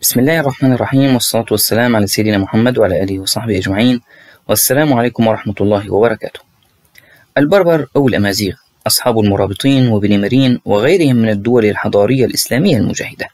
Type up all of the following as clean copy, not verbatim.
بسم الله الرحمن الرحيم، والصلاة والسلام على سيدنا محمد وعلى آله وصحبه أجمعين، والسلام عليكم ورحمة الله وبركاته. البربر أو الأمازيغ أصحاب المرابطين وبنمرين وغيرهم من الدول الحضارية الإسلامية المجاهدة،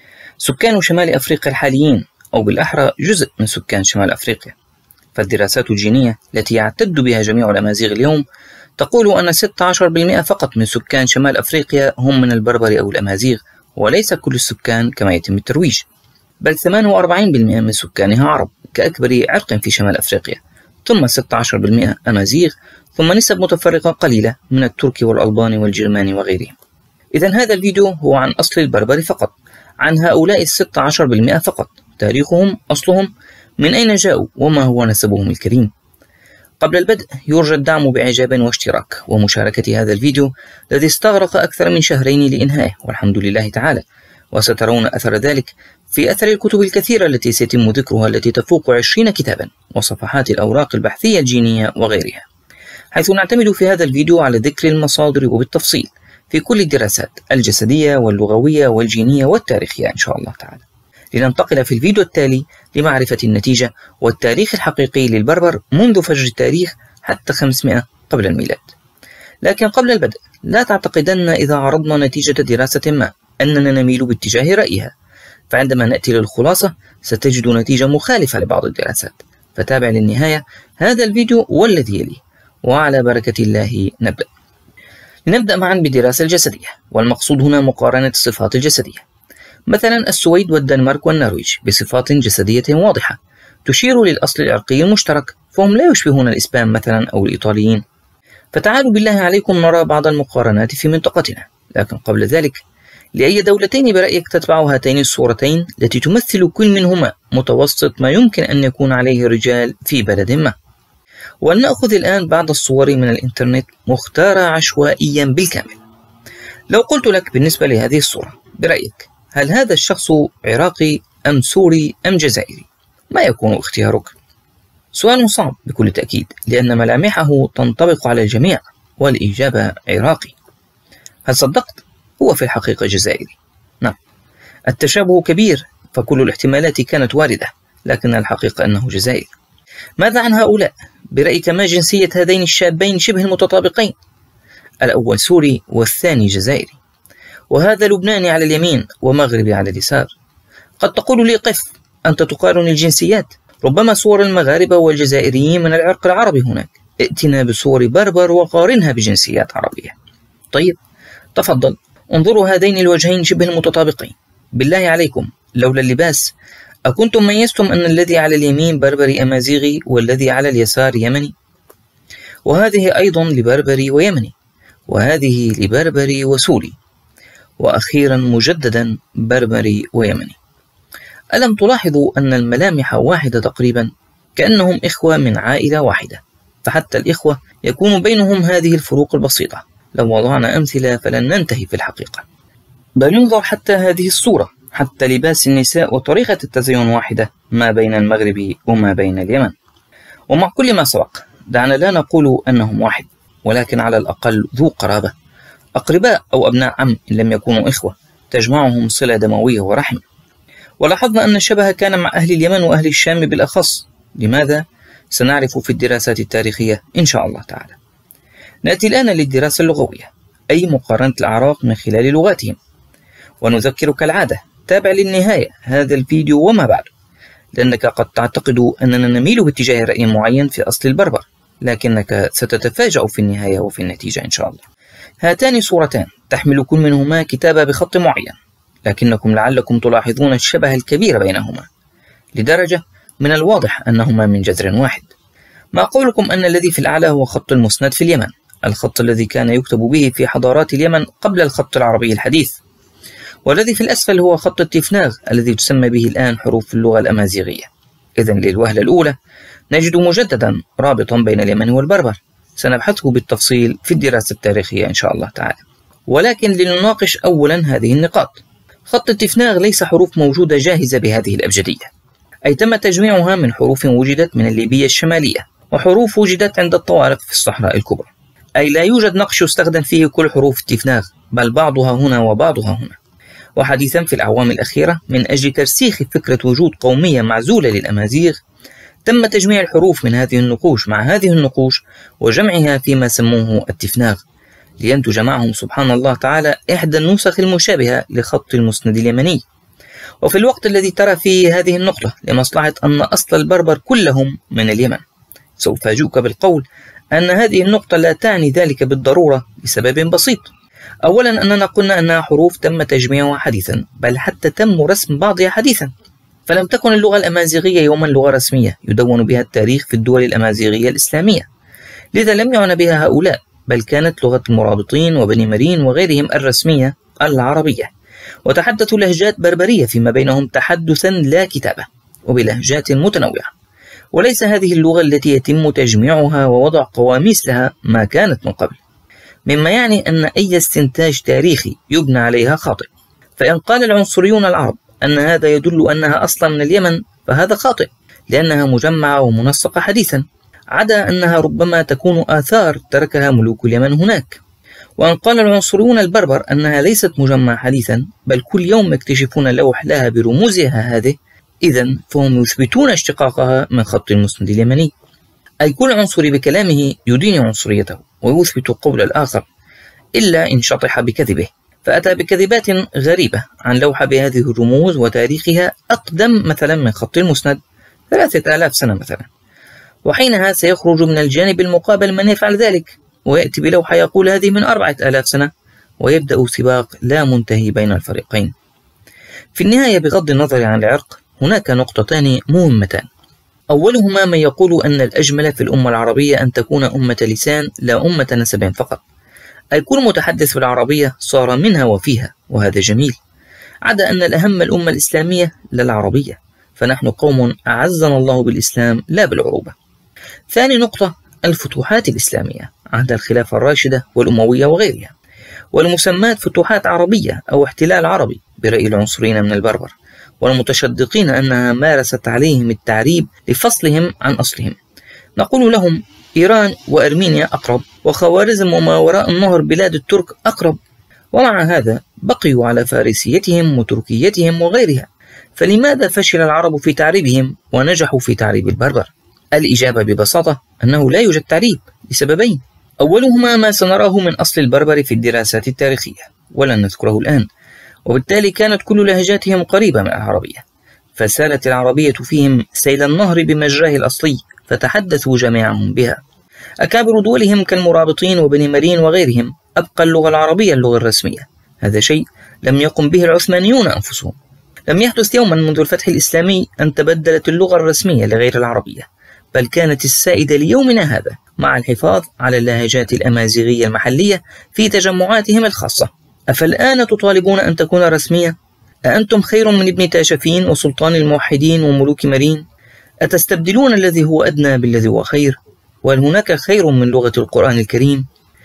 سكان شمال أفريقيا الحاليين، أو بالأحرى جزء من سكان شمال أفريقيا. فالدراسات الجينية التي يعتد بها جميع الأمازيغ اليوم تقول أن 16% فقط من سكان شمال أفريقيا هم من البربر أو الأمازيغ، وليس كل السكان كما يتم الترويج، بل 48% من سكانها عرب كأكبر عرق في شمال أفريقيا، ثم 16% أمازيغ، ثم نسب متفرقة قليلة من الترك والألبان والجرمان وغيرهم. إذن هذا الفيديو هو عن أصل البربر فقط، عن هؤلاء 16% فقط، تاريخهم، أصلهم، من أين جاءوا، وما هو نسبهم الكريم. قبل البدء يرجى الدعم بإعجاب واشتراك ومشاركة هذا الفيديو الذي استغرق أكثر من شهرين لإنهائه، والحمد لله تعالى، وسترون أثر ذلك في أثر الكتب الكثيرة التي سيتم ذكرها، التي تفوق 20 كتابا، وصفحات الأوراق البحثية الجينية وغيرها، حيث نعتمد في هذا الفيديو على ذكر المصادر وبالتفصيل في كل الدراسات الجسدية واللغوية والجينية والتاريخية إن شاء الله تعالى. لننتقل في الفيديو التالي لمعرفة النتيجة والتاريخ الحقيقي للبربر منذ فجر التاريخ حتى 500 قبل الميلاد. لكن قبل البدء لا تعتقدن إذا عرضنا نتيجة دراسة ما أننا نميل باتجاه رأيها، فعندما نأتي للخلاصة ستجد نتيجة مخالفة لبعض الدراسات، فتابع للنهاية هذا الفيديو والذي يليه، وعلى بركة الله نبدأ. لنبدأ معا بالدراسة الجسدية، والمقصود هنا مقارنة الصفات الجسدية. مثلا السويد والدنمارك والنرويج بصفات جسدية واضحة تشير للأصل العرقي المشترك، فهم لا يشبهون الإسبان مثلا أو الإيطاليين. فتعالوا بالله عليكم نرى بعض المقارنات في منطقتنا. لكن قبل ذلك، لأي دولتين برأيك تتبع هاتين الصورتين التي تمثل كل منهما متوسط ما يمكن أن يكون عليه الرجال في بلد ما؟ ولنأخذ الآن بعض الصور من الإنترنت مختارة عشوائيا بالكامل. لو قلت لك بالنسبة لهذه الصورة برأيك هل هذا الشخص عراقي أم سوري أم جزائري؟ ما يكون اختيارك؟ سؤال صعب بكل تأكيد، لأن ملامحه تنطبق على الجميع، والإجابة عراقي. هل صدقت؟ هو في الحقيقة جزائري. نعم، التشابه كبير، فكل الاحتمالات كانت واردة، لكن الحقيقة أنه جزائري. ماذا عن هؤلاء؟ برأيك ما جنسية هذين الشابين شبه المتطابقين؟ الأول سوري والثاني جزائري، وهذا لبناني على اليمين ومغربي على اليسار. قد تقول لي قف، أنت تقارن الجنسيات، ربما صور المغاربة والجزائريين من العرق العربي هناك، ائتنا بصور بربر وقارنها بجنسيات عربية. طيب تفضل، انظروا هذين الوجهين شبه المتطابقين. بالله عليكم لولا اللباس أكنتم ميزتم أن الذي على اليمين بربري أمازيغي والذي على اليسار يمني؟ وهذه أيضا لبربري ويمني، وهذه لبربري وسوري، وأخيرا مجددا بربري ويمني. ألم تلاحظوا أن الملامح واحدة تقريبا، كأنهم إخوة من عائلة واحدة؟ فحتى الإخوة يكون بينهم هذه الفروق البسيطة. لو وضعنا أمثلة فلن ننتهي في الحقيقة. بل انظر حتى هذه الصورة، حتى لباس النساء وطريقة التزين واحدة ما بين المغرب وما بين اليمن. ومع كل ما سبق، دعنا لا نقول أنهم واحد، ولكن على الأقل ذو قرابة، أقرباء أو أبناء عم إن لم يكونوا إخوة، تجمعهم صلة دموية ورحم. ولاحظنا أن الشبه كان مع أهل اليمن وأهل الشام بالأخص. لماذا؟ سنعرف في الدراسات التاريخية إن شاء الله تعالى. نأتي الآن للدراسة اللغوية، أي مقارنة الأعراق من خلال لغاتهم. ونذكر كالعادة، تابع للنهاية هذا الفيديو وما بعده، لأنك قد تعتقد أننا نميل باتجاه رأي معين في أصل البربر، لكنك ستتفاجأ في النهاية وفي النتيجة إن شاء الله. هاتان صورتان تحمل كل منهما كتابة بخط معين، لكنكم لعلكم تلاحظون الشبه الكبير بينهما، لدرجة من الواضح أنهما من جذر واحد. ما قولكم أن الذي في الأعلى هو خط المسند في اليمن، الخط الذي كان يكتب به في حضارات اليمن قبل الخط العربي الحديث، والذي في الأسفل هو خط التفناغ الذي تسمى به الآن حروف اللغة الأمازيغية. إذن للوهلة الأولى نجد مجددا رابطا بين اليمن والبربر، سنبحثه بالتفصيل في الدراسة التاريخية إن شاء الله تعالى. ولكن لنناقش أولا هذه النقاط. خط التفناغ ليس حروف موجودة جاهزة بهذه الأبجدية، أي تم تجميعها من حروف وجدت من الليبية الشمالية، وحروف وجدت عند الطوارق في الصحراء الكبرى، أي لا يوجد نقش يستخدم فيه كل حروف التفناغ، بل بعضها هنا وبعضها هنا. وحديثا في الأعوام الأخيرة من أجل ترسيخ فكرة وجود قومية معزولة للأمازيغ تم تجميع الحروف من هذه النقوش مع هذه النقوش وجمعها فيما سموه التفناغ، لينتج معهم سبحان الله تعالى إحدى النسخ المشابهة لخط المسند اليمني. وفي الوقت الذي ترى فيه هذه النقطة لمصلحة أن أصل البربر كلهم من اليمن، سوف أفاجئك بالقول أن هذه النقطة لا تعني ذلك بالضرورة لسبب بسيط. أولا أننا قلنا أنها حروف تم تجميعها حديثا، بل حتى تم رسم بعضها حديثا، فلم تكن اللغة الأمازيغية يوما لغة رسمية يدون بها التاريخ في الدول الأمازيغية الإسلامية، لذا لم يعنى بها هؤلاء، بل كانت لغة المرابطين وبني مرين وغيرهم الرسمية العربية، وتحدثوا لهجات بربرية فيما بينهم تحدثا لا كتابة وبلهجات متنوعة، وليس هذه اللغة التي يتم تجميعها ووضع قواميس لها ما كانت من قبل، مما يعني أن أي استنتاج تاريخي يبنى عليها خاطئ. فإن قال العنصريون العرب أن هذا يدل أنها أصلا من اليمن فهذا خاطئ، لأنها مجمعة ومنسقة حديثا، عدا أنها ربما تكون آثار تركها ملوك اليمن هناك. وأن قال العنصريون البربر أنها ليست مجمعة حديثا، بل كل يوم يكتشفون لوح لها برموزها هذه، إذن فهم يثبتون اشتقاقها من خط المسند اليمني. أي كل عنصري بكلامه يدين عنصريته ويثبت قول الآخر، إلا إن شطح بكذبه، فأتى بكذبات غريبة عن لوحة بهذه الرموز وتاريخها أقدم مثلا من خط المسند 3000 سنة مثلا، وحينها سيخرج من الجانب المقابل من يفعل ذلك ويأتي بلوحة يقول هذه من 4000 سنة، ويبدأ سباق لا منتهي بين الفريقين. في النهاية بغض النظر عن العرق هناك نقطتان مهمتان، أولهما من يقول أن الأجمل في الأمة العربية أن تكون أمة لسان لا أمة نسب فقط، أي كل متحدث في العربية صار منها وفيها، وهذا جميل، عدا أن الأهم الأمة الإسلامية لا العربية، فنحن قوم أعزنا الله بالإسلام لا بالعروبة. ثاني نقطة الفتوحات الإسلامية عند الخلافة الراشدة والأموية وغيرها، والمسمات فتوحات عربية أو احتلال عربي برأي العنصريين من البربر والمتشدقين أنها مارست عليهم التعريب لفصلهم عن أصلهم. نقول لهم إيران وأرمينيا أقرب، وخوارزم وما وراء النهر بلاد الترك أقرب، ومع هذا بقيوا على فارسيتهم وتركيتهم وغيرها، فلماذا فشل العرب في تعريبهم ونجحوا في تعريب البربر؟ الإجابة ببساطة أنه لا يوجد تعريب لسببين، أولهما ما سنراه من أصل البربر في الدراسات التاريخية ولن نذكره الآن، وبالتالي كانت كل لهجاتهم قريبة من العربية، فسالت العربية فيهم سيل النهر بمجراه الأصلي فتحدثوا جميعهم بها. أكابر دولهم كالمرابطين وبني مرين وغيرهم أبقى اللغة العربية اللغة الرسمية، هذا شيء لم يقم به العثمانيون أنفسهم. لم يحدث يوما منذ الفتح الإسلامي أن تبدلت اللغة الرسمية لغير العربية، بل كانت السائدة ليومنا هذا مع الحفاظ على اللهجات الأمازيغية المحلية في تجمعاتهم الخاصة. أفالآن تطالبون أن تكون رسمية؟ أأنتم خير من ابن تاشفين وسلطان الموحدين وملوك مرين؟ أتستبدلون الذي هو أدنى بالذي هو خير؟ وهل هناك خير من لغة القرآن الكريم؟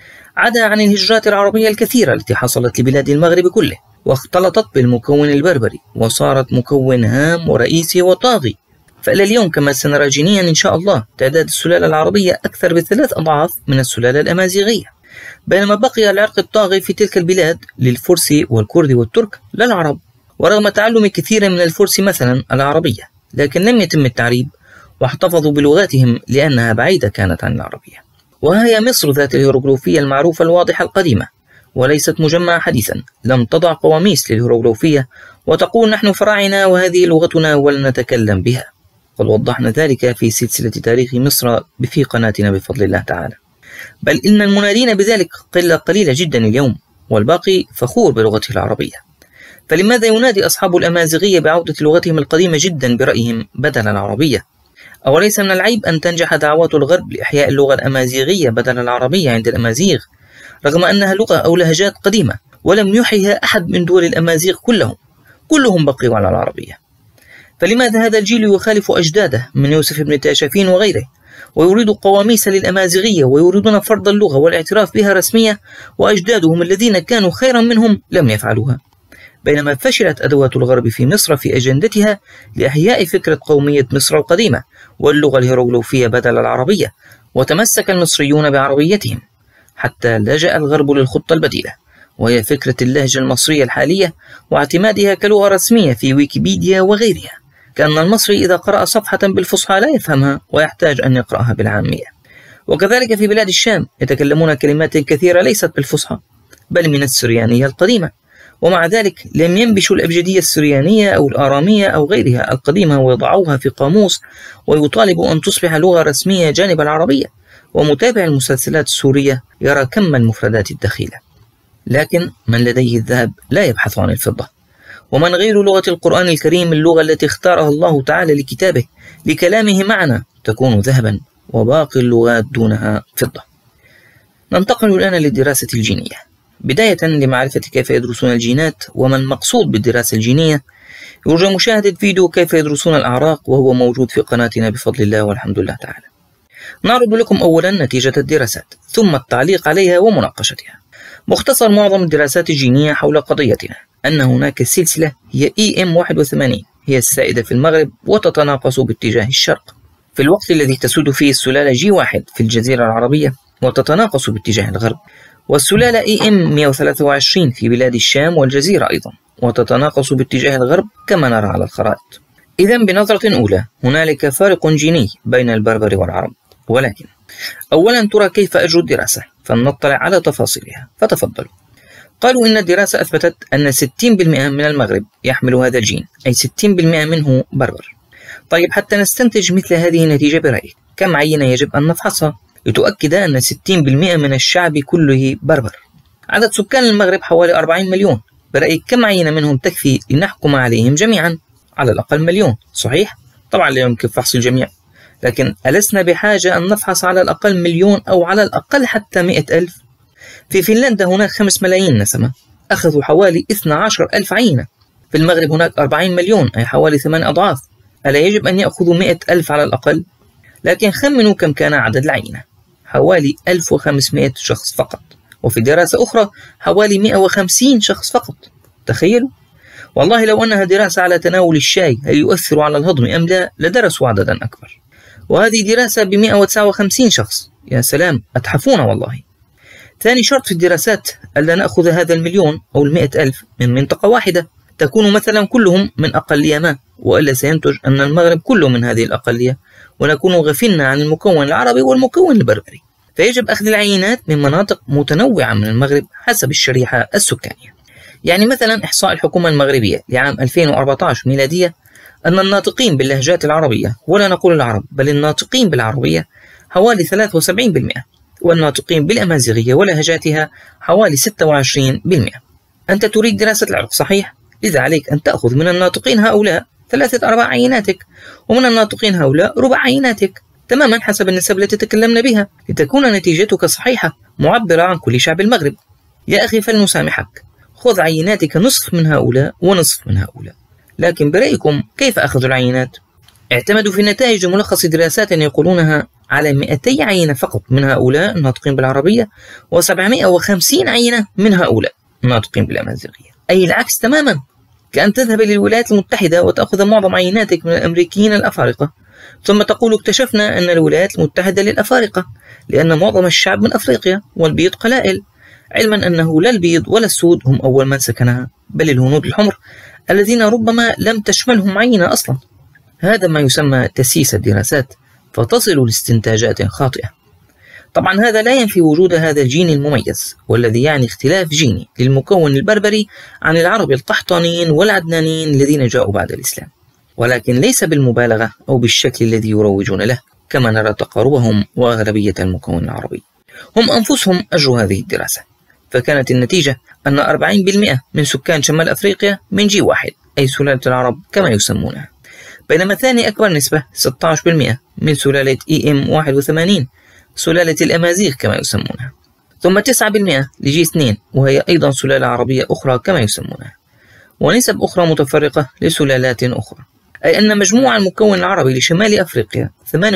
عدا عن الهجرات العربية الكثيرة التي حصلت لبلاد المغرب كله واختلطت بالمكون البربري وصارت مكون هام ورئيسي وطاغي، فإلى اليوم كما سنرى جنيا إن شاء الله تعداد السلالة العربية أكثر ب3 أضعاف من السلالة الأمازيغية، بينما بقي العرق الطاغي في تلك البلاد للفرس والكرد والترك لا العرب، ورغم تعلم كثير من الفرس مثلا العربية لكن لم يتم التعريب واحتفظوا بلغاتهم لأنها بعيدة كانت عن العربية. وهي مصر ذات الهيروغليفية المعروفة الواضحة القديمة وليست مجمعة حديثا، لم تضع قواميس للهيروغليفية وتقول نحن فراعنة وهذه لغتنا ولن نتكلم بها، قد وضحنا ذلك في سلسلة تاريخ مصر في قناتنا بفضل الله تعالى، بل إن المنادين بذلك قلة قليلة جدا اليوم، والباقي فخور بلغته العربية. فلماذا ينادي أصحاب الأمازيغية بعودة لغتهم القديمة جدا برأيهم بدل العربية؟ أوليس من العيب أن تنجح دعوات الغرب لإحياء اللغة الأمازيغية بدل العربية عند الأمازيغ، رغم أنها لغة أو لهجات قديمة ولم يحيها أحد من دول الأمازيغ كلهم بقيوا على العربية؟ فلماذا هذا الجيل يخالف أجداده من يوسف بن تاشفين وغيره ويريد قواميس للأمازيغية ويريدون فرض اللغة والاعتراف بها رسمية، وأجدادهم الذين كانوا خيرا منهم لم يفعلوها؟ بينما فشلت أدوات الغرب في مصر في أجندتها لإحياء فكرة قومية مصر القديمة واللغة الهيروغليفية بدل العربية، وتمسك المصريون بعربيتهم حتى لجأ الغرب للخطة البديلة وهي فكرة اللهجة المصرية الحالية واعتمادها كلغة رسمية في ويكيبيديا وغيرها، كأن المصري إذا قرأ صفحة بالفصحى لا يفهمها ويحتاج أن يقرأها بالعامية. وكذلك في بلاد الشام يتكلمون كلمات كثيرة ليست بالفصحى بل من السريانية القديمة، ومع ذلك لم ينبشوا الأبجدية السريانية أو الآرامية أو غيرها القديمة ويضعوها في قاموس ويطالبوا أن تصبح لغة رسمية جانب العربية. ومتابع المسلسلات السورية يرى كم المفردات الدخيلة، لكن من لديه الذهب لا يبحث عن الفضة. ومن غير لغة القرآن الكريم اللغة التي اختارها الله تعالى لكتابه لكلامه معنا تكون ذهبا، وباقي اللغات دونها فضة. ننتقل الآن للدراسة الجينية، بداية لمعرفة كيف يدرسون الجينات وما المقصود بالدراسة الجينية. يرجى مشاهدة فيديو كيف يدرسون الأعراق، وهو موجود في قناتنا بفضل الله والحمد لله تعالى. نعرض لكم أولا نتيجة الدراسات ثم التعليق عليها ومناقشتها. مختصر معظم الدراسات الجينية حول قضيتنا أن هناك سلسلة هي EM81 هي السائدة في المغرب وتتناقص باتجاه الشرق، في الوقت الذي تسود فيه السلالة G1 في الجزيرة العربية وتتناقص باتجاه الغرب، والسلالة EM123 في بلاد الشام والجزيرة أيضا وتتناقص باتجاه الغرب كما نرى على الخرائط. إذا بنظرة أولى هنالك فارق جيني بين البربر والعرب، ولكن أولا ترى كيف أجروا الدراسة، فلنطلع على تفاصيلها، فتفضلوا. قالوا إن الدراسة أثبتت أن 60% من المغرب يحمل هذا الجين، أي 60% منه بربر. طيب حتى نستنتج مثل هذه النتيجة برأيك كم عينة يجب أن نفحصها لتؤكد أن 60% من الشعب كله بربر؟ عدد سكان المغرب حوالي 40 مليون، برأيك كم عينة منهم تكفي لنحكم عليهم جميعا؟ على الأقل مليون، صحيح؟ طبعا لا يمكن فحص الجميع، لكن ألسنا بحاجة أن نفحص على الأقل مليون أو على الأقل حتى 100,000؟ في فنلندا هناك 5 ملايين نسمة، أخذوا حوالي 12,000 عينة. في المغرب هناك 40 مليون أي حوالي 8 أضعاف، ألا يجب أن يأخذوا 100,000 على الأقل؟ لكن خمنوا كم كان عدد العينة، حوالي 1500 شخص فقط، وفي دراسة أخرى حوالي 150 شخص فقط. تخيلوا. والله لو أنها دراسة على تناول الشاي هل يؤثر على الهضم أم لا لدرسوا عددا أكبر، وهذه دراسة ب159 شخص. يا سلام، أتحفون والله. ثاني شرط في الدراسات ألا نأخذ هذا المليون أو 100,000 من منطقة واحدة، تكون مثلا كلهم من أقلية ما، وإلا سينتج أن المغرب كله من هذه الأقلية ونكون غفلنا عن المكون العربي والمكون البربري. فيجب أخذ العينات من مناطق متنوعة من المغرب حسب الشريحة السكانية. يعني مثلا إحصاء الحكومة المغربية لعام 2014 ميلادية أن الناطقين باللهجات العربية، ولا نقول العرب بل الناطقين بالعربية، حوالي 73%، والناطقين بالأمازيغية ولهجاتها حوالي 26%. أنت تريد دراسة العرق صحيح؟ لذا عليك أن تأخذ من الناطقين هؤلاء 3/4 عيناتك، ومن الناطقين هؤلاء ربع عيناتك، تماما حسب النسب التي تكلمنا بها، لتكون نتيجتك صحيحة معبرة عن كل شعب المغرب. يا أخي فلنسامحك، خذ عيناتك نصف من هؤلاء ونصف من هؤلاء. لكن برأيكم كيف أخذوا العينات؟ اعتمدوا في نتائج ملخص دراسات يقولونها على 200 عينة فقط من هؤلاء الناطقين بالعربية، و750 عينة من هؤلاء الناطقين بالأمازيغية، أي العكس تماما. كأن تذهب للولايات المتحدة وتأخذ معظم عيناتك من الأمريكيين الأفارقة، ثم تقول اكتشفنا أن الولايات المتحدة للأفارقة لأن معظم الشعب من أفريقيا والبيض قلائل، علما أنه لا البيض ولا السود هم أول من سكنها، بل الهنود الحمر الذين ربما لم تشملهم عينة أصلا. هذا ما يسمى تسييس الدراسات، فتصل لاستنتاجات خاطئة. طبعا هذا لا ينفي وجود هذا الجين المميز، والذي يعني اختلاف جيني للمكون البربري عن العرب القحطانيين والعدنانيين الذين جاءوا بعد الإسلام، ولكن ليس بالمبالغة أو بالشكل الذي يروجون له كما نرى تقاربهم وأغلبية المكون العربي. هم أنفسهم أجروا هذه الدراسة، فكانت النتيجة أن 40% من سكان شمال أفريقيا من G1 أي سلالة العرب كما يسمونها، بينما ثاني أكبر نسبة 16% من سلالة EM81 سلالة الأمازيغ كما يسمونها، ثم 9% لG2 وهي أيضا سلالة عربية أخرى كما يسمونها، ونسب أخرى متفرقة لسلالات أخرى، أي أن مجموع المكون العربي لشمال أفريقيا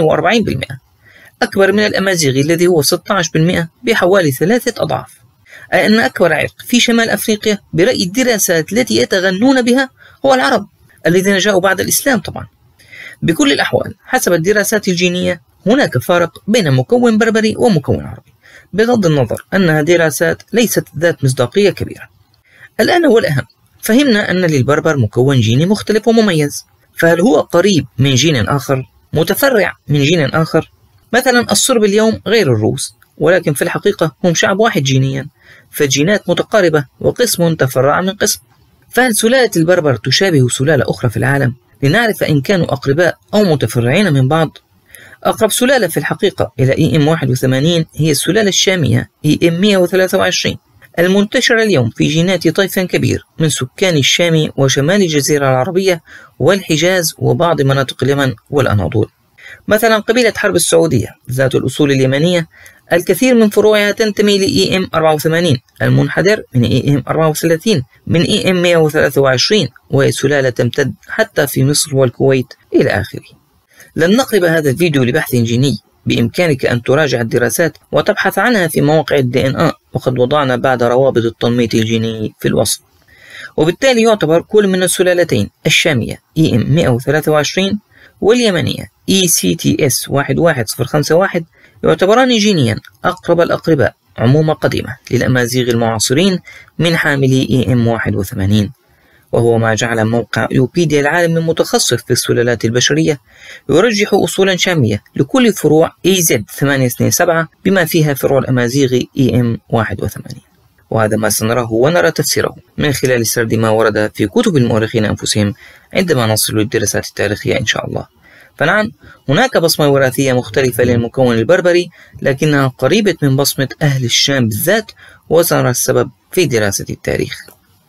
48% أكبر من الأمازيغي الذي هو 16% بحوالي 3 أضعاف، أي أن أكبر عرق في شمال أفريقيا برأي الدراسات التي يتغنون بها هو العرب الذين جاءوا بعد الإسلام. طبعا بكل الأحوال حسب الدراسات الجينية هناك فارق بين مكون بربري ومكون عربي، بغض النظر أنها دراسات ليست ذات مصداقية كبيرة. الآن والأهم، فهمنا أن للبربر مكون جيني مختلف ومميز، فهل هو قريب من جين آخر؟ متفرع من جين آخر؟ مثلا الصرب اليوم غير الروس، ولكن في الحقيقة هم شعب واحد جينيا، فالجينات متقاربة وقسم تفرع من قسم. فهل سلالة البربر تشابه سلالة أخرى في العالم لنعرف إن كانوا أقرباء أو متفرعين من بعض؟ أقرب سلالة في الحقيقة إلى EM81 هي السلالة الشامية EM123 المنتشرة اليوم في جينات طيف كبير من سكان الشام وشمال الجزيرة العربية والحجاز وبعض مناطق اليمن والأناضول. مثلا قبيلة حرب السعودية ذات الأصول اليمنية الكثير من فروعها تنتمي ل EM84 المنحدر من EM34 من EM123، وهي سلالة تمتد حتى في مصر والكويت إلى آخره. لن نقرب هذا الفيديو لبحث جيني، بإمكانك أن تراجع الدراسات وتبحث عنها في مواقع DNA، وقد وضعنا بعض روابط التنميط الجيني في الوصف. وبالتالي يعتبر كل من السلالتين الشامية EM123 واليمنية ECTS11051 يعتبران جينيا أقرب الأقرباء عمومة قديمة للأمازيغ المعاصرين من حاملي EM81، وهو ما جعل موقع ويكيبيديا العالمي المتخصص في السلالات البشرية يرجح أصولا شامية لكل فروع EZ827 بما فيها فروع الأمازيغ EM81. وهذا ما سنراه ونرى تفسيره من خلال سرد ما ورد في كتب المؤرخين أنفسهم عندما نصل للدراسات التاريخية إن شاء الله. فنعم، هناك بصمة وراثية مختلفة للمكون البربري، لكنها قريبة من بصمة أهل الشام بالذات، وسنرى السبب في دراسة التاريخ.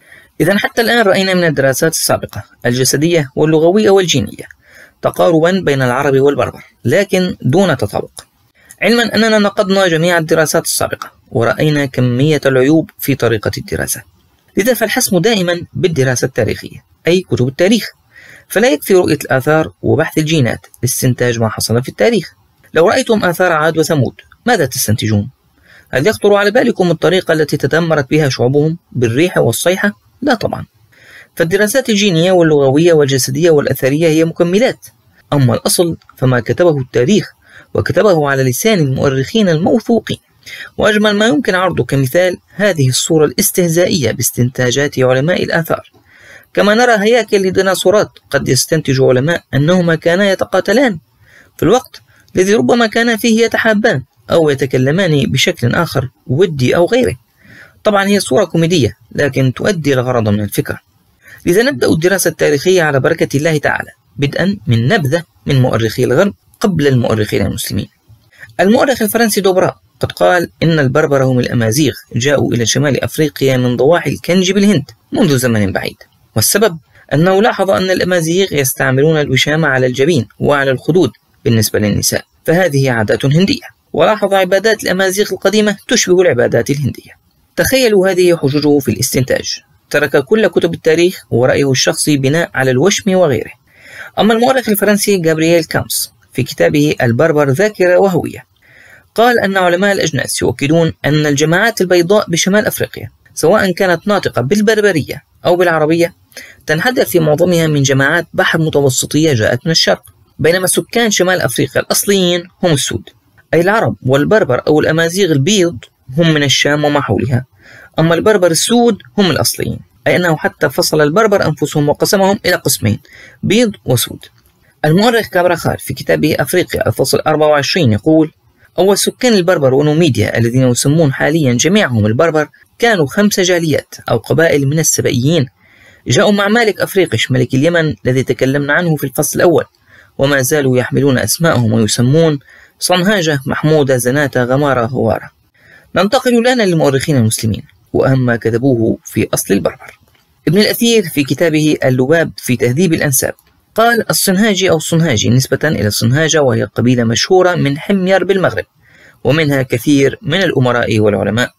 إذا حتى الآن رأينا من الدراسات السابقة الجسدية واللغوية والجينية تقاربا بين العرب والبربر، لكن دون تطابق، علما أننا نقضنا جميع الدراسات السابقة ورأينا كمية العيوب في طريقة الدراسة. لذا فالحسم دائما بالدراسة التاريخية أي كتب التاريخ، فلا يكفي رؤية الآثار وبحث الجينات لاستنتاج ما حصل في التاريخ. لو رأيتم آثار عاد وثمود ماذا تستنتجون؟ هل يخطر على بالكم الطريقة التي تدمرت بها شعوبهم بالريح والصيحة؟ لا طبعا. فالدراسات الجينية واللغوية والجسدية والأثرية هي مكملات، أما الأصل فما كتبه التاريخ، وكتبه على لسان المؤرخين الموثوقين. وأجمل ما يمكن عرضه كمثال هذه الصورة الاستهزائية باستنتاجات علماء الآثار. كما نرى هياكل لديناصورات قد يستنتج علماء أنهما كانا يتقاتلان في الوقت الذي ربما كانا فيه يتحابان أو يتكلمان بشكل آخر ودي أو غيره. طبعا هي صورة كوميدية لكن تؤدي الغرض من الفكرة. لذا نبدأ الدراسة التاريخية على بركة الله تعالى، بدءا من نبذة من مؤرخي الغرب قبل المؤرخين المسلمين. المؤرخ الفرنسي دوبرا قد قال إن البربر هم الأمازيغ جاءوا إلى شمال أفريقيا من ضواحي الكنج بالهند منذ زمن بعيد، والسبب أنه لاحظ أن الأمازيغ يستعملون الوشامة على الجبين وعلى الخدود بالنسبة للنساء، فهذه عادات هندية. ولاحظ عبادات الأمازيغ القديمة تشبه العبادات الهندية. تخيلوا هذه حججه في الاستنتاج، ترك كل كتب التاريخ ورأيه الشخصي بناء على الوشم وغيره. أما المؤرخ الفرنسي جابرييل كامس في كتابه البربر ذاكرة وهوية قال أن علماء الأجناس يؤكدون أن الجماعات البيضاء بشمال أفريقيا سواء كانت ناطقة بالبربرية أو بالعربية تنحدر في معظمها من جماعات بحر متوسطية جاءت من الشرق، بينما سكان شمال أفريقيا الأصليين هم السود، أي العرب والبربر أو الأمازيغ البيض هم من الشام وما حولها، أما البربر السود هم الأصليين، أي أنه حتى فصل البربر أنفسهم وقسمهم إلى قسمين بيض وسود. المؤرخ كابراخال في كتابه أفريقيا الفصل 24 يقول: أول سكان البربر ونوميديا الذين يسمون حاليا جميعهم البربر كانوا 5 جاليات أو قبائل من السبئيين جاءوا مع مالك أفريقش ملك اليمن الذي تكلمنا عنه في الفصل الأول، وما زالوا يحملون أسماءهم ويسمون صنهاجة، محمودة، زناتة، غمارة، هوارة. ننتقل الآن للمؤرخين المسلمين وأهم ما كتبوه في أصل البربر. ابن الأثير في كتابه اللباب في تهذيب الأنساب قال: الصنهاجي أو الصنهاجي نسبة إلى الصنهاجة، وهي قبيلة مشهورة من حمير بالمغرب ومنها كثير من الأمراء والعلماء.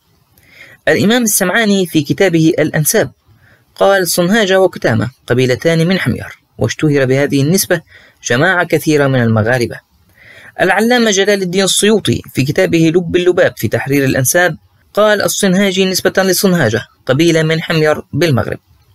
الإمام السمعاني في كتابه الأنساب قال: صنهاجة وكتامة قبيلتان من حمير، واشتهر بهذه النسبة جماعة كثيرة من المغاربة. العلامة جلال الدين السيوطي في كتابه لب اللباب في تحرير الأنساب قال: الصنهاجي نسبة لصنهاجة قبيلة من حمير بالمغرب.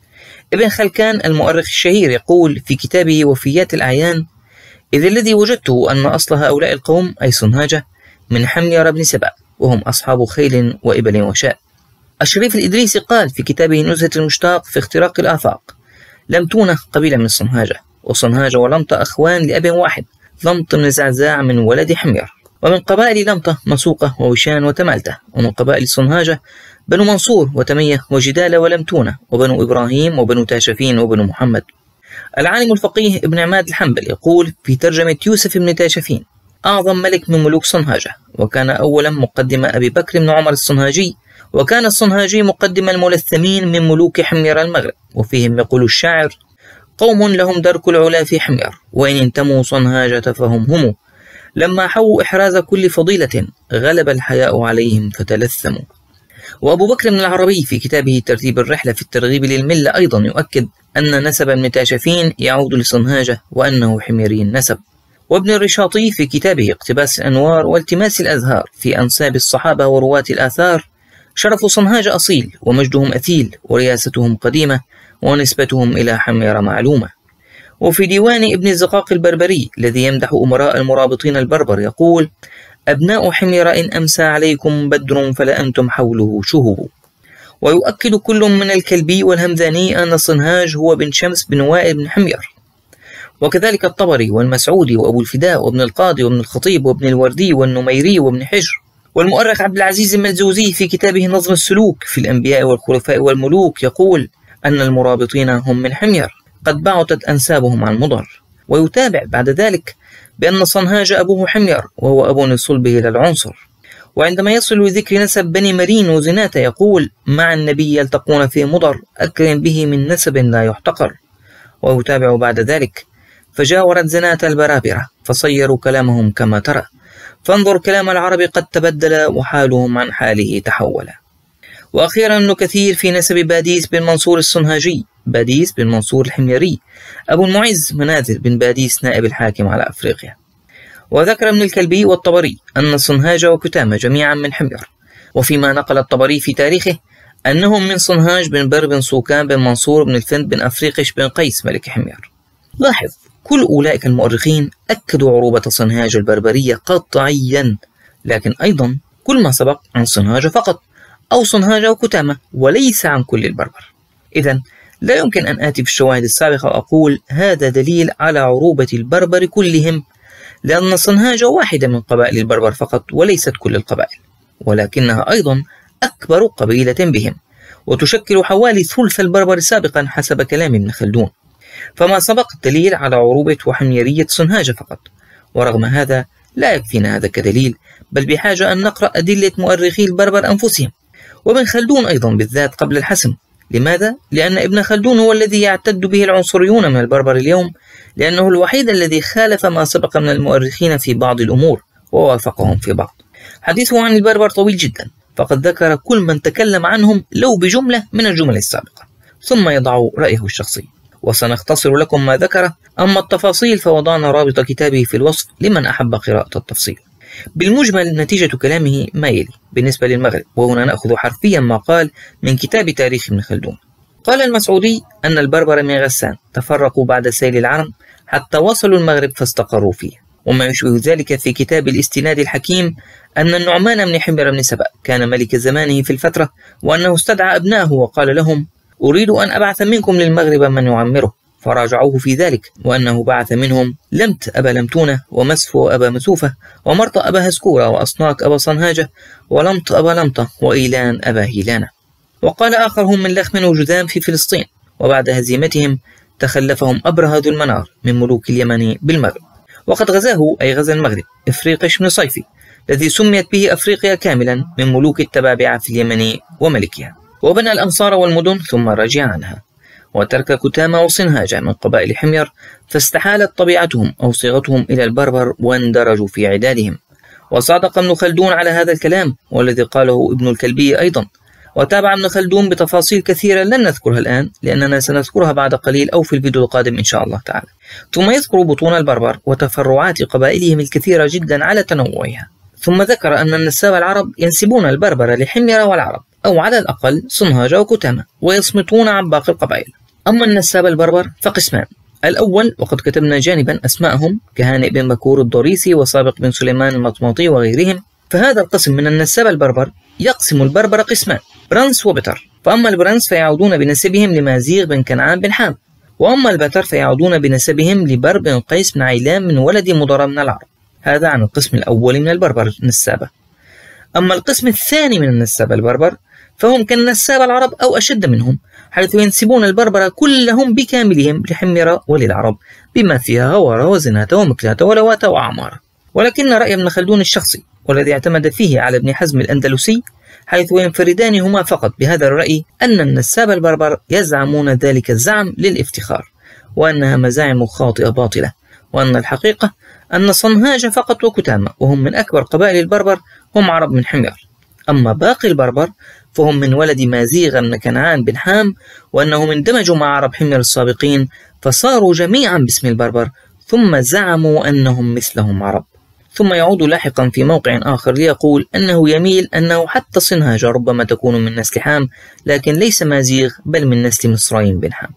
ابن خلكان المؤرخ الشهير يقول في كتابه وفيات الأعيان: إذ الذي وجدته أن أصل هؤلاء القوم أي صنهاجة من حمير بن سبأ، وهم أصحاب خيل وإبل وشاء. الشريف الإدريسي قال في كتابه نزهة المشتاق في اختراق الآفاق: لمتونة قبيلة من صنهاجة، وصنهاجة ولمطة أخوان لأب واحد، لمط من زعزاع من ولد حمير. ومن قبائل لمطة مسوقة ووشان وتمالتة، ومن قبائل صنهاجة بنو منصور وتمية وجدالة ولمتونة، وبنو إبراهيم وبنو تاشفين وبنو محمد. العالم الفقيه ابن عماد الحنبل يقول في ترجمة يوسف بن تاشفين: أعظم ملك من ملوك صنهاجة، وكان أولا مقدم أبي بكر بن عمر الصنهاجي، وكان الصنهاجي مقدم الملثمين من ملوك حمير المغرب. وفيهم يقول الشاعر: قوم لهم درك العلا في حمير، وإن انتموا صنهاجة فهم لما حووا إحراز كل فضيلة غلب الحياء عليهم فتلثموا. وأبو بكر بن العربي في كتابه ترتيب الرحلة في الترغيب للملة أيضا يؤكد أن نسب ابن تاشفين يعود لصنهاجة وأنه حميري النسب. وابن الرشاطي في كتابه اقتباس الأنوار والتماس الأزهار في أنساب الصحابة ورواة الآثار: شرف صنهاجة أصيل، ومجدهم أثيل، ورياستهم قديمة، ونسبتهم إلى حمير معلومة. وفي ديوان ابن الزقاق البربري الذي يمدح أمراء المرابطين البربر يقول: أبناء حمير إن أمسى عليكم بدر فلأنتم حوله شهب. ويؤكد كل من الكلبي والهمذاني أن صنهاج هو بن شمس بن وائل بن حمير. وكذلك الطبري والمسعودي وأبو الفداء وابن القاضي وابن الخطيب وابن الوردي والنميري وابن حجر. والمؤرخ عبد العزيز الملزوزي في كتابه نظم السلوك في الأنبياء والخلفاء والملوك يقول أن المرابطين هم من حمير، قد بعثت أنسابهم عن مضر. ويتابع بعد ذلك بأن صنهاج أبوه حمير، وهو أب لصلبه للعنصر. وعندما يصل لذكر نسب بني مرين وزناتة يقول: مع النبي يلتقون في مضر، أكرم به من نسب لا يحتقر. ويتابع بعد ذلك: فجاورت زناتة البرابرة فصيروا كلامهم كما ترى، فانظر كلام العرب قد تبدل، وحالهم عن حاله تحول. وأخيرا ابن كثير في نسب باديس بن منصور الصنهاجي، باديس بن منصور الحميري، أبو المعز مناذر بن باديس نائب الحاكم على أفريقيا. وذكر ابن الكلبي والطبري أن صنهاج وكتامة جميعا من حمير. وفيما نقل الطبري في تاريخه أنهم من صنهاج بن بر بن صوكان بن منصور بن الفند بن أفريقش بن قيس ملك حمير. لاحظ، كل أولئك المؤرخين أكدوا عروبة صنهاج البربرية قطعيا، لكن أيضا كل ما سبق عن صنهاج فقط، أو صنهاج وكتامة، وليس عن كل البربر. إذن لا يمكن أن آتي في الشواهد السابقة وأقول هذا دليل على عروبة البربر كلهم، لأن صنهاج واحدة من قبائل البربر فقط وليست كل القبائل، ولكنها أيضا أكبر قبيلة بهم، وتشكل حوالي ثلث البربر سابقا حسب كلام ابن خلدون. فما سبق الدليل على عروبة وحميرية صنهاج فقط. ورغم هذا لا يكفينا هذا كدليل، بل بحاجة أن نقرأ أدلة مؤرخي البربر أنفسهم، وابن خلدون أيضا بالذات قبل الحسم. لماذا؟ لأن ابن خلدون هو الذي يعتد به العنصريون من البربر اليوم، لأنه الوحيد الذي خالف ما سبق من المؤرخين في بعض الأمور ووافقهم في بعض. حديثه عن البربر طويل جدا، فقد ذكر كل من تكلم عنهم لو بجملة من الجمل السابقة، ثم يضع رأيه الشخصي، وسنختصر لكم ما ذكره. أما التفاصيل فوضعنا رابط كتابه في الوصف لمن أحب قراءة التفصيل. بالمجمل نتيجة كلامه ما يلي بالنسبة للمغرب، وهنا نأخذ حرفيا ما قال من كتاب تاريخ ابن خلدون. قال المسعودي أن البربر من غسان تفرقوا بعد سيل العرم حتى وصلوا المغرب فاستقروا فيه. وما يشبه ذلك في كتاب الاستناد الحكيم أن النعمان بن حمير بن سبأ كان ملك زمانه في الفترة، وأنه استدعى أبنائه وقال لهم: أريد أن أبعث منكم للمغرب من يعمره، فراجعوه في ذلك، وأنه بعث منهم لمت أبا لمتونة، ومسفو أبا مسوفة، ومرط أبا هسكورة، وأصناك أبا صنهاجة، ولمط أبا لمطة، وإيلان أبا هيلانة. وقال آخر هم من لخم وجذام في فلسطين، وبعد هزيمتهم تخلفهم أبرهة ذو المنار من ملوك اليمن بالمغرب. وقد غزاه أي غزا المغرب إفريقش بن صيفي الذي سميت به أفريقيا كاملا من ملوك التبابعة في اليمن وملكها، وبنى الأمصار والمدن ثم رجع عنها، وترك كتامة وصنهاجة من قبائل حمير، فاستحالت طبيعتهم أو صيغتهم إلى البربر واندرجوا في عدادهم. وصادق ابن خلدون على هذا الكلام، والذي قاله ابن الكلبي أيضا. وتابع ابن خلدون بتفاصيل كثيرة لن نذكرها الآن، لأننا سنذكرها بعد قليل أو في الفيديو القادم إن شاء الله تعالى. ثم يذكر بطون البربر وتفرعات قبائلهم الكثيرة جدا على تنوعها. ثم ذكر أن النساب العرب ينسبون البربر لحمير والعرب، أو على الأقل صنهاجة وكتامة، ويصمتون عن باقي القبائل. أما النساب البربر فقسمان: الأول، وقد كتبنا جانبا أسماءهم كهانئ بن بكور الضريسي وسابق بن سليمان المطماطي وغيرهم. فهذا القسم من النسابة البربر يقسم البربر قسمان، برنس وبتر. فأما البرنس فيعودون بنسبهم لمازيغ بن كنعان بن حام، وأما البتر فيعودون بنسبهم لبر بن قيس بن عيلان من ولد مضر من العرب. هذا عن القسم الأول من البربر النسابة. أما القسم الثاني من النسابة البربر فهم كالنسابة العرب أو أشد منهم، حيث ينسبون البربر كلهم بكاملهم لحميرة وللعرب، بما فيها غورة وزناة ومكلاة ولوات وعمارة. ولكن رأي ابن خلدون الشخصي والذي اعتمد فيه على ابن حزم الأندلسي، حيث ينفردان هما فقط بهذا الرأي، أن النساب البربر يزعمون ذلك الزعم للافتخار، وأنها مزاعم خاطئة باطلة، وأن الحقيقة أن صنهاج فقط وكتامة وهم من أكبر قبائل البربر هم عرب من حمير. أما باقي البربر فهم من ولد مازيغ بن كنعان بن حام، وأنهم اندمجوا مع عرب حمير السابقين فصاروا جميعا باسم البربر، ثم زعموا أنهم مثلهم عرب. ثم يعود لاحقا في موقع آخر ليقول أنه يميل أنه حتى صنهاج ربما تكون من نسل حام، لكن ليس مازيغ بل من نسل مصرين بن حام.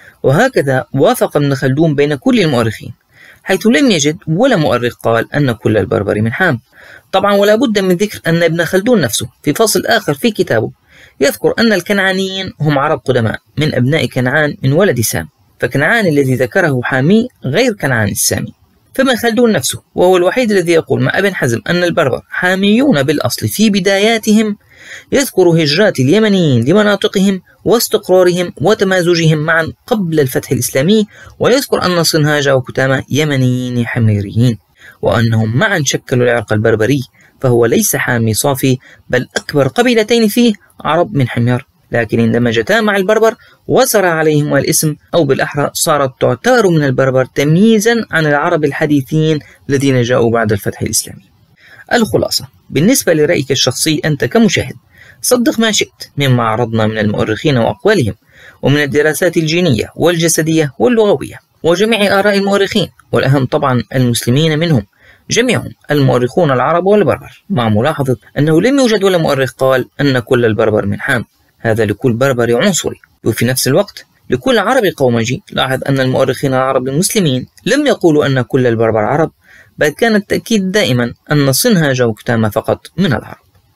وهكذا وافق ابن خلدون بين كل المؤرخين، حيث لم يجد ولا مؤرخ قال أن كل البربر من حام. طبعا ولا بد من ذكر أن ابن خلدون نفسه في فصل آخر في كتابه يذكر أن الكنعانيين هم عرب قدماء من أبناء كنعان من ولد سام، فكنعان الذي ذكره حامي غير كنعان السامي. فابن خلدون نفسه وهو الوحيد الذي يقول مع ابن حزم أن البربر حاميون بالأصل في بداياتهم، يذكر هجرات اليمنيين لمناطقهم واستقرارهم وتمازجهم معا قبل الفتح الإسلامي، ويذكر أن صنهاج وكتامة يمنيين حميريين، وأنهم معا شكلوا العرق البربري، فهو ليس حامي صافي بل أكبر قبيلتين فيه عرب من حمير، لكن اندمجتا مع البربر وسرى عليهم الاسم، أو بالأحرى صارت تعتبر من البربر تمييزا عن العرب الحديثين الذين جاءوا بعد الفتح الإسلامي. الخلاصة بالنسبة لرأيك الشخصي أنت كمشاهد، صدق ما شئت مما عرضنا من المؤرخين وأقوالهم، ومن الدراسات الجينية والجسدية واللغوية وجميع آراء المؤرخين، والأهم طبعا المسلمين منهم جميعهم المؤرخون العرب والبربر، مع ملاحظة أنه لم يوجد ولا مؤرخ قال أن كل البربر من حام. هذا لكل بربري عنصري، وفي نفس الوقت لكل عربي قومجي. لاحظ أن المؤرخين العرب المسلمين لم يقولوا أن كل البربر عرب، بل كان التأكيد دائما أن صنهاج وكتامة فقط من العرب.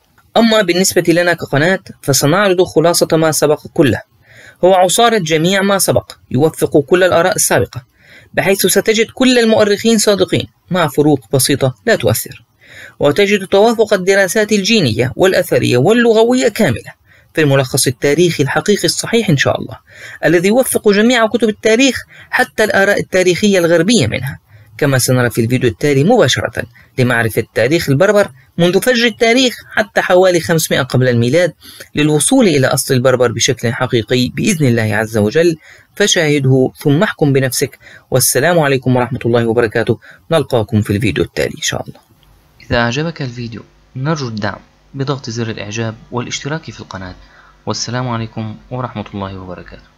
أما بالنسبة لنا كقناة فسنعرض خلاصة ما سبق كله، هو عصارة جميع ما سبق يوفق كل الآراء السابقة، بحيث ستجد كل المؤرخين صادقين مع فروق بسيطة لا تؤثر، وتجد توافق الدراسات الجينية والأثرية واللغوية كاملة في الملخص التاريخي الحقيقي الصحيح إن شاء الله، الذي يوفق جميع كتب التاريخ حتى الآراء التاريخية الغربية منها، كما سنرى في الفيديو التالي مباشرة لمعرفة تاريخ البربر منذ فجر التاريخ حتى حوالي 500 قبل الميلاد، للوصول إلى أصل البربر بشكل حقيقي بإذن الله عز وجل. فشاهده ثم احكم بنفسك، والسلام عليكم ورحمة الله وبركاته. نلقاكم في الفيديو التالي إن شاء الله. إذا أعجبك الفيديو نرجو الدعم بضغط زر الإعجاب والاشتراك في القناة، والسلام عليكم ورحمة الله وبركاته.